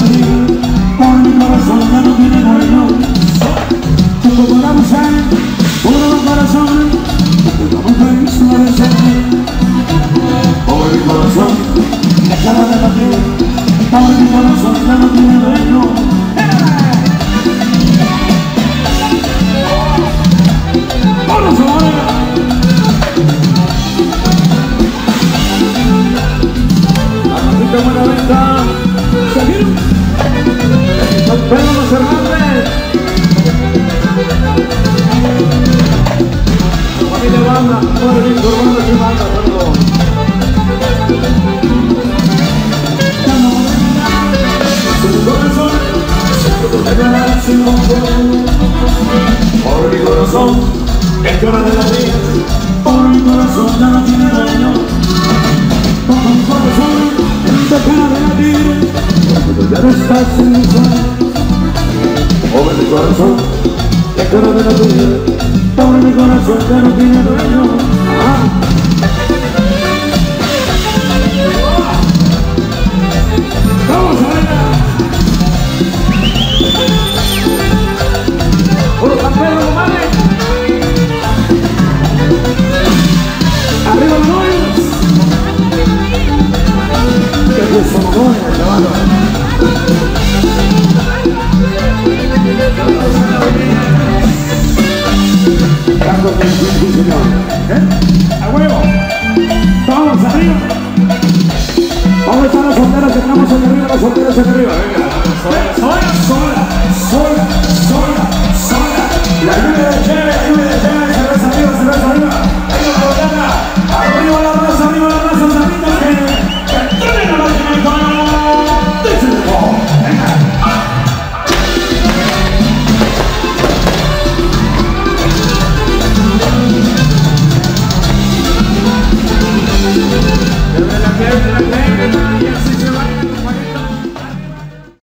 tigre, por mi corazón ya no tiene dueño. Tengo para abusar, puro corazón, porque no me fue suavecente. Por mi corazón, me acaba de batir, por mi corazón ya no tiene dueño. Buena venta, seguir Don Pedro Los Hernández, la familia banda, todo el disco urbano y banda, perdón. Su corazón, siempre te dará sin motor. Por mi corazón, es que hora de la vida. Por mi corazón ya no tiene dueño. Por mi corazón te acaba de latir, porque ya no estás en mi sueño. Pobre mi corazón, te acaba de latir, pobre mi corazón ya no tiene dueño. ¡Vamos a bailar! ¡Puro San Pedro, compadre! ¡Arriba los novios! Somos jóvenes, chaval. Carlos del sí, señor. ¿Eh? ¡A huevo! ¡Vamos arriba! Vamos a estar las solteras, que estamos aquí arriba, las solteras aquí arriba. Venga, sola.